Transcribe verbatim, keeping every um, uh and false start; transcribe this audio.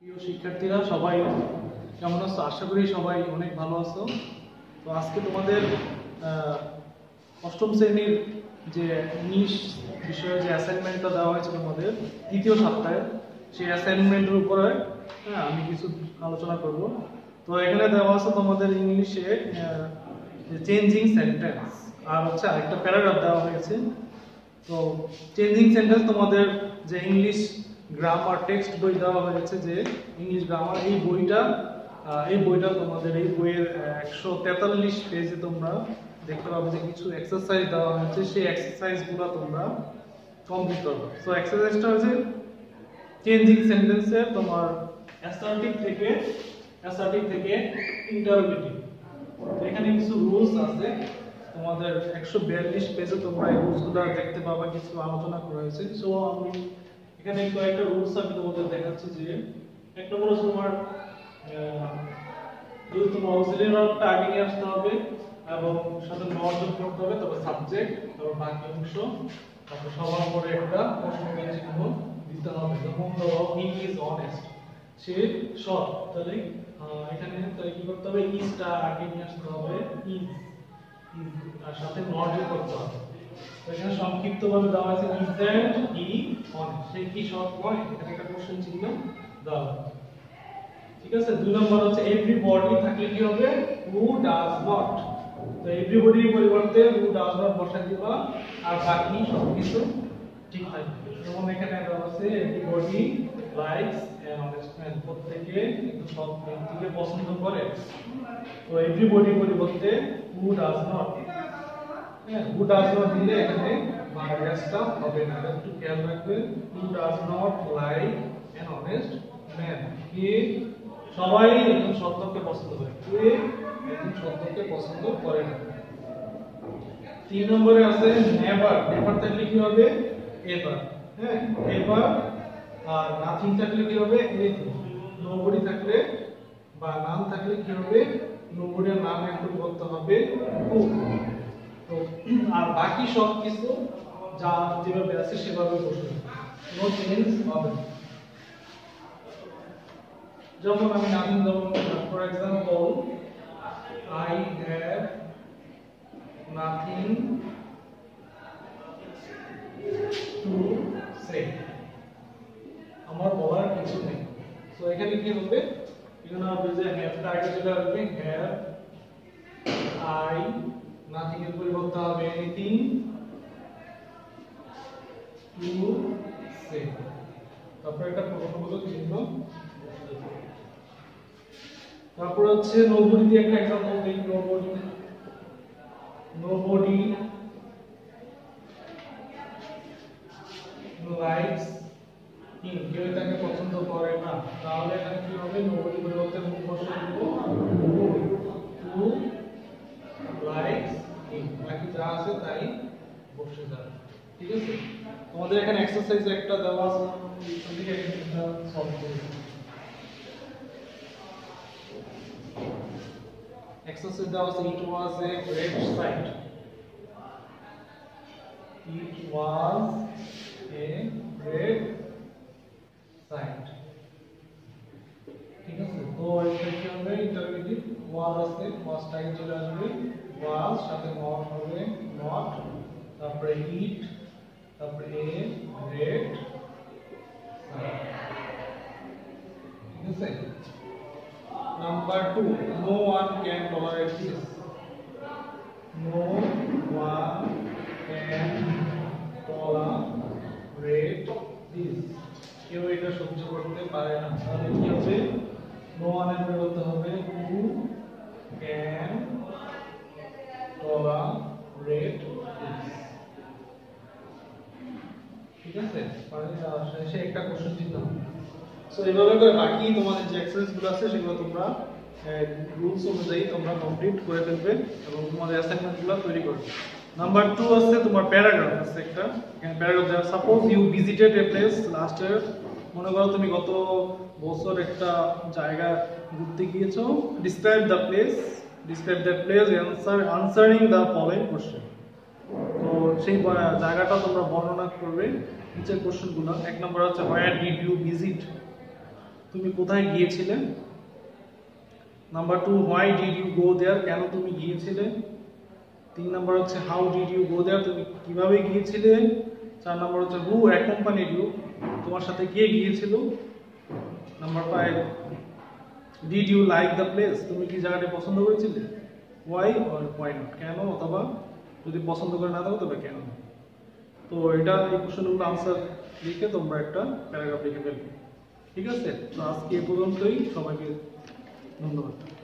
প্রিয় শিক্ষার্থীরা সবাই কেমন আছো? আশা করি সবাই অনেক ভালো আছো। তো আজকে তোমাদের অষ্টম শ্রেণীর যে ইংলিশ বিষয়ে যে অ্যাসাইনমেন্টটা দেওয়া হয়েছে তোমাদের তৃতীয় সপ্তাহে, সেই অ্যাসাইনমেন্টের উপরে হ্যাঁ আমি কিছু আলোচনা করব। তো এখানে দেওয়া আছে তোমাদের ইংলিশে চেঞ্জিং সেন্টেন্স আর হচ্ছে আরেকটা প্যারাগ্রাফ দেওয়া হয়েছে। তো চেঞ্জিং সেন্টেন্স তোমাদের যে ইংলিশ গ্রামার টেক্সট বই দেওয়া হয়েছে, যে ইংলিশ গ্রামার, এই বইটা এই বইটা তোমাদের এই বইয়ের একশো তেতাল্লিশ পেজে তোমরা দেখতে পাবে যে কিছু এক্সারসাইজ দেওয়া হয়েছে। সেই এক্সারসাইজগুলো তোমরা কমপ্লিট করবে। সো এক্সারসাইজটা হচ্ছে চেঞ্জিং সেন্টেন্সে তোমার অ্যাসার্টিভ থেকে অ্যাসার্টিভ থেকে ইন্টারোগেটিভ। এখানে কিছু রুলস আছে তোমাদের একশো বিয়াল্লিশ পেজে, তোমরা এই রুলসগুলো দেখতে পাবা, কিছু আলোচনা করা হয়েছে। সো আমি এখানে কয়েকটা রুলস আমি তোমাদের দেখাচ্ছি। যে এক নম্বর হচ্ছে তোমার যদি তোমার অক্সিলিয়ারি ভার্বটা আগে নিয়ে আসতে হবে এবং সাথে নট যোগ করতে হবে, তারপর সাবজেক্ট, তারপর বাকি অংশ, তারপর সবার পরে একটা প্রশ্নবোধক চিহ্ন দিতে হবে। যেমন ধরো হি ইজ অনেস্ট, সে সৎ, তাহলে এখানে তাহলে কি করতে হবে, ইজটা আগে নিয়ে আসতে হবে, ইজ ইজ আর সাথে নট যোগ করতে হবে। এখানে সংক্ষিপ্তভাবে দেওয়া আছে ইজন্ট হি অনেস্ট, সে কি সৎ নয়, এখানে একটা কোশ্চেন চিহ্ন দেওয়া আছে। ঠিক আছে। দুই নম্বর হচ্ছে এভরিবডি থাকলে কি হবে, হু ডাজ নট। তো এভরিবডির পরিবর্তে হু ডাজ নট বসাই দিবা আর বাকি সবকিছু ঠিক থাকবে। যেমন এখানে দেওয়া আছে everybody likes an honest man, প্রত্যেকে একটু সৎ ব্যক্তিকে পছন্দ করে। তো এভরিবডির পরিবর্তে হু ডাজ নট, হ্যাঁ হু ডাজ নট দিলে এখানে বায়াসটা হবে না, একটু খেয়াল রাখবেন। Who does not like an honest man, কে সবাই একজন সত্যকে পছন্দ করে, কে একজন সত্যকে পছন্দ করে না। তিন নম্বরে আছে নেভার, নেভার থাকলে কি হবে, এভার, হ্যাঁ এভার। আর নাথিং থাকলে কি হবে, এনিথিং। নোবডি থাকলে বা নাম থাকলে কি হবে, নোবডির নামের পরিবর্তে হবে হু। তো আর বাকি সব কিছু যা যেভাবে আছে সেভাবে বসবে, নো চেঞ্জ হবে। যেমন আমি নাম দেব, for example I have nothing to say, আমার বলার কিছু নেই। সো এখানে কি হবে, এখানে হবে যে হ্যাভটা আগে চলে আসবে, হ্যাভ আই, নাথিং এর পরিবর্তে হবে এনিথিং টু সে, তারপর একটা প্রশ্নবোধক চিহ্ন। তারপর হচ্ছে নোবডি দিয়ে একটা एग्जांपल দেই, নোবডি নোবডি লাইকস হিম, কেউ তাকে পছন্দ করে না। তাহলে এখানে কি হবে, নোবডি পরিবর্তে হু বসিয়ে দেব, হু লাইকস হিম, বাকি যা আছে তাই বসে যাবে। ঠিক আছে। তোমাদের এখানে এক্সারসাইজ একটা দেওয়া আছে, এদিকে একটা সলভ করব। Exercise that was it was a great sight. It was a great sight. ঠিক আছে। তো এটা কি হবে, ইন্টারোগেটিভ ওয়াজ আছে, ওয়াজ টাইম চলে আসবে, ওয়াজ সাথে নট হবে, নট, তারপরে ইট, তারপরে এ গ্রেট সাইট। ঠিক আছে। Number two, no one can tolerate this. No one can tolerate this. কেউ এটা সহ্য করতে পারে না। তাহলে কি হবে, no one এর পরিবর্তে হবে who can tolerate this. ঠিক আছে। মানে শেষে একটা কোশ্চেন চিহ্ন। সো এইভাবে করে বাকি তোমাদের যে এক্সারসাইজগুলো আছে সেগুলো তোমরা রুলস অনুযায়ী তোমরা কমপ্লিট করে ফেলবে এবং তোমাদের অ্যাসাইনমেন্টগুলো তৈরি করবে। নাম্বার টু আছে তোমার প্যারাগ্রাফ আছে একটা। এখানে প্যারাগ্রাফ দেওয়া, suppose you visited a place last year, মনে করো তুমি গত বছর একটা জায়গা ঘুরতে গিয়েছো, describe the place, describe the place answer answering the following question. তো সেই জায়গাটা তোমরা বর্ণনা করবে নিচের কোশ্চেনগুলো। এক নম্বর হচ্ছে হোয়ার ডিড ইউ ভিজিট, তুমি কোথায় গিয়েছিলে। Number two, why did you go there, কেন তুমি গিয়েছিলে। তিন নাম্বার হচ্ছে how did you go there, তুমি কিভাবে গিয়েছিলে। চার নাম্বার হচ্ছে হু অ্যাকম্পানিড ইউ, তোমার সাথে কে গিয়েছিল। Number five, did you like the place, তুমি কি জায়গাটা পছন্দ করেছিলে। ওয়াই অর ওয়াই নট, কেন অথবা যদি পছন্দ করে না থাকো তবে কেন। তো এটা এই কোশ্চেনগুলো আনসার লিখে তোমরা একটা প্যারাগ্রাফ লিখে ফেলবে। ঠিক আছে, তো আজকে এ পর্যন্তই, সবাইকে ধন্যবাদ।